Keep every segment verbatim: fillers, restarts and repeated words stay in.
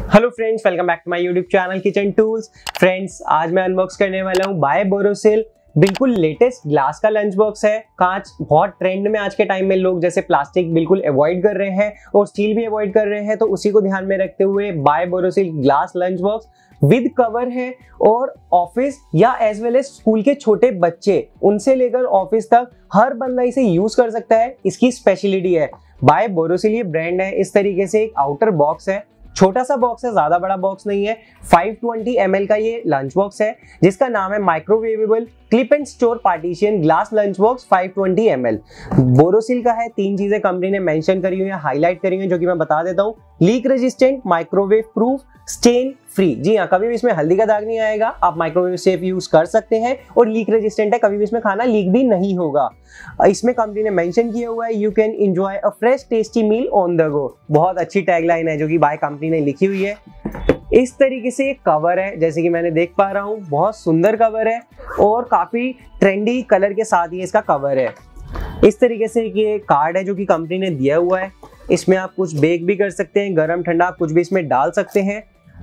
Hello friends, welcome back to my YouTube channel kitchen tools. Friends, आज मैं unbox करने वाला हूँ बाय बोरोसिल बिल्कुल लेटेस्ट ग्लास का लंच बॉक्स है। कांच बहुत ट्रेंड में आज के टाइम में, लोग जैसे प्लास्टिक बिल्कुल अवॉइड कर रहे हैं और स्टील भी अवॉइड कर रहे हैं, तो उसी को ध्यान में रखते हुए by Borosil glass lunch box with cover है। और ऑफिस या एज वेल एज स्कूल के छोटे बच्चे, उनसे लेकर ऑफिस तक हर बंदा इसे यूज कर सकता है। इसकी स्पेशलिटी है बाय बोरोसिल, ये ब्रांड है। इस तरीके से एक आउटर बॉक्स है, छोटा सा बॉक्स है, ज्यादा बड़ा बॉक्स नहीं है। पाँच सौ बीस एम एल का ये लंच बॉक्स है, जिसका नाम है microwavable clip and store partition glass lunch box पाँच सौ बीस एम एल। बोरोसिल का है। तीन चीजें कंपनी ने मेंशन करी हुई है, हाईलाइट करी हुई है, जो कि मैं बता देता हूँ। Leak resistant, microwave proof, stain free. जी हाँ, कभी भी इसमें हल्दी का दाग नहीं आएगा, आप माइक्रोवेव सेफ यूज कर सकते हैं। और लीक रेजिस्टेंट है, कभी भी इसमें खाना लीक भी नहीं होगा। इसमें कंपनी ने मेंशन किया हुआ है, you can enjoy a fresh tasty meal on the go. बहुत अच्छी टैगलाइन है जो कि बाय कंपनी ने लिखी हुई है। इस तरीके से एक कवर है, जैसे कि मैंने देख पा रहा हूँ, बहुत सुंदर कवर है और काफी ट्रेंडी कलर के साथ ही इसका कवर है। इस तरीके से ये कार्ड है जो कि कंपनी ने दिया हुआ है। इसमें आप कुछ बेक भी कर सकते हैं, गरम ठंडा आप कुछ भी इसमें डाल सकते हैं।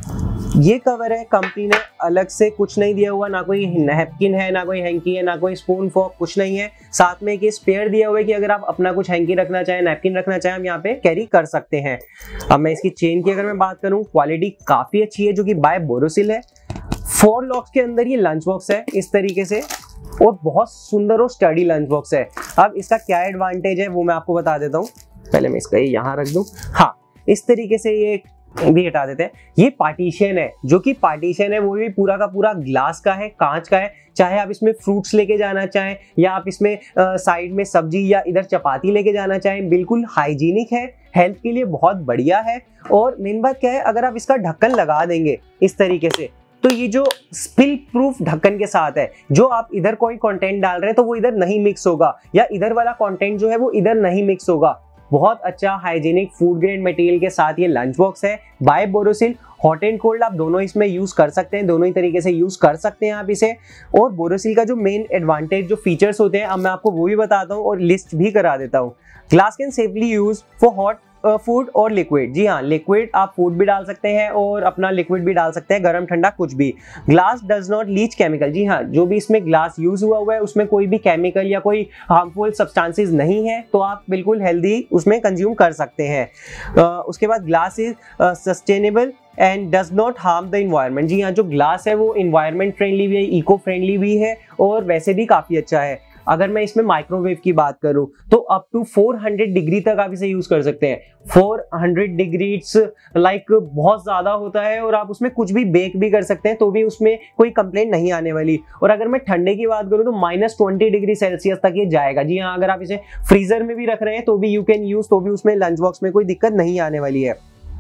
ये कवर है, कंपनी ने अलग से कुछ नहीं दिया हुआ, ना कोई नैपकिन है, ना कोई हैंकी है, ना कोई स्पून फोक, कुछ नहीं है। साथ में एक स्पेयर दिया हुआ है कि अगर आप अपना कुछ हैंकी रखना चाहें, नैपकिन रखना चाहें, हम यहाँ पे कैरी कर सकते हैं। अब मैं इसकी चेन की अगर मैं बात करूँ, क्वालिटी काफी अच्छी है, जो कि बाय बोरोसिल है। फोर लॉक्स के अंदर ये लंच बॉक्स है इस तरीके से, और बहुत सुंदर और स्टडी लंच बॉक्स है। अब इसका क्या एडवांटेज है वो मैं आपको बता देता हूँ। पहले मैं इसका यहाँ रख दूं। हाँ, इस तरीके से ये भी हटा देते हैं। ये पार्टीशन है, जो कि पार्टीशन है वो भी पूरा का पूरा ग्लास का है, कांच का है। चाहे आप इसमें फ्रूट्स लेके जाना चाहें, या आप इसमें साइड में सब्जी या इधर चपाती लेके जाना चाहें, बिल्कुल हाइजीनिक है, हेल्थ के लिए बहुत बढ़िया है। और मेन बात क्या है, अगर आप इसका ढक्कन लगा देंगे इस तरीके से, तो ये जो स्पिल प्रूफ ढक्कन के साथ है, जो आप इधर कोई कंटेंट डाल रहे हैं तो वो इधर नहीं मिक्स होगा, या इधर वाला कंटेंट जो है वो इधर नहीं मिक्स होगा। बहुत अच्छा हाइजीनिक फूड ग्रेड मटेरियल के साथ ये लंच बॉक्स है by Borosil. Hot and cold आप दोनों इसमें यूज कर सकते हैं, दोनों ही तरीके से यूज कर सकते हैं आप इसे। और बोरोसिल का जो मेन एडवांटेज, जो फीचर्स होते हैं, अब मैं आपको वो भी बताता हूँ और लिस्ट भी करा देता हूँ। Glass can safely use for hot food और लिक्विड। जी हाँ, लिक्विड आप फूड भी डाल सकते हैं और अपना लिक्विड भी डाल सकते हैं, गरम ठंडा कुछ भी। Glass does not leach chemical. जी हाँ, जो भी इसमें ग्लास यूज हुआ हुआ है उसमें कोई भी केमिकल या कोई हार्मफुल सब्सटेंसेस नहीं है, तो आप बिल्कुल हेल्दी उसमें कंज्यूम कर सकते हैं। uh, उसके बाद glass is sustainable and does not harm the environment. जी हाँ, जो ग्लास है वो इन्वायरमेंट फ्रेंडली भी है, इको फ्रेंडली भी है, और वैसे भी काफी अच्छा है। अगर मैं इसमें माइक्रोवेव की बात करूं तो अप टू चार सौ डिग्री तक आप इसे यूज कर सकते हैं। चार सौ डिग्री इट्स लाइक बहुत ज्यादा होता है, और आप उसमें कुछ भी बेक भी कर सकते हैं, तो भी उसमें कोई कंप्लेंट नहीं आने वाली। और अगर मैं ठंडे की बात करूं तो माइनस ट्वेंटी डिग्री सेल्सियस तक ये जाएगा। जी हाँ, अगर आप इसे फ्रीजर में भी रख रहे हैं तो भी यू कैन यूज, तो भी उसमें लंच बॉक्स में कोई दिक्कत नहीं आने वाली है।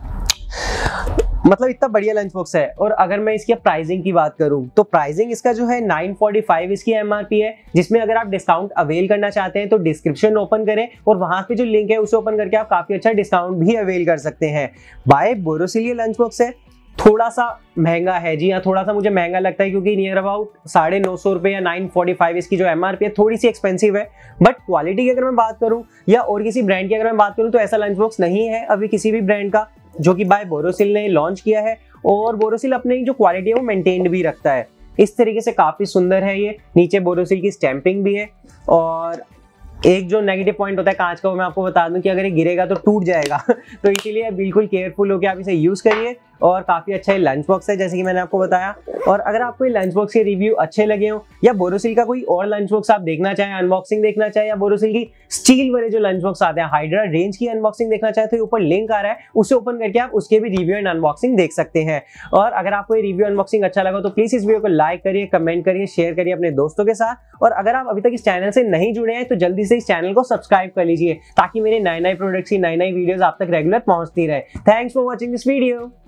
मतलब इतना बढ़िया लंच बॉक्स है। और अगर मैं इसकी प्राइसिंग की बात करूं तो प्राइसिंग इसका जो है नौ सौ पैंतालीस इसकी एमआरपी है, जिसमें अगर आप डिस्काउंट अवेल करना चाहते हैं तो डिस्क्रिप्शन ओपन करें और वहां पे जो लिंक है उसे ओपन करके आप काफी अच्छा डिस्काउंट भी अवेल कर सकते हैं। बाय बोरोसिल ये लंच बॉक्स है, थोड़ा सा महंगा है। जी हाँ, थोड़ा सा मुझे महंगा लगता है, क्योंकि नियर अबाउट साढ़े नौ सौ रुपए या नाइन फोर्टी फाइव इसकी जो एमआरपी है, थोड़ी सी एक्सपेंसिव है। बट क्वालिटी की अगर मैं बात करूं या और किसी ब्रांड की अगर मैं बात करूं तो ऐसा लंच बॉक्स नहीं है अभी किसी भी ब्रांड का जो कि बाय बोरोसिल ने लॉन्च किया है। और बोरोसिल अपनी जो क्वालिटी है वो मेंटेन्ड भी रखता है। इस तरीके से काफी सुंदर है ये। नीचे बोरोसिल की स्टैंपिंग भी है। और एक जो नेगेटिव पॉइंट होता है कांच का, वो मैं आपको बता दूं कि अगर ये गिरेगा तो टूट जाएगा तो इसीलिए बिल्कुल केयरफुल होकर आप इसे यूज करिए। और काफी अच्छा ये लंच बॉक्स है, जैसे कि मैंने आपको बताया। और अगर आपको ये लंच बॉक्स के रिव्यू अच्छे लगे हो, या बोरोसिल का कोई और लंच बॉक्स आप देखना चाहें, अनबॉक्सिंग देखना चाहें, या बोरोसिल की स्टील वाले जो लंच बॉक्स आते हैं हाइड्रा रेंज की अनबॉक्सिंग देखना चाहे, तो ऊपर लिंक आ रहा है, उसे ओपन करके आप उसके भी रिव्यू एंड अनबॉक्सिंग देख सकते हैं। और अगर आपको ये रिव्यू अनबॉक्सिंग अच्छा लगा तो प्लीज इस वीडियो को लाइक करिए, कमेंट करिए, शेयर करिए अपने दोस्तों के साथ। और अगर आप अभी तक इस चैनल से नहीं जुड़े हैं तो जल्दी से इस चैनल को सब्सक्राइब कर लीजिए, ताकि मेरे नए नए प्रोडक्ट्स की नई नई वीडियोस आप तक रेगुलर पहुंचती रहे। Thanks for watching this video.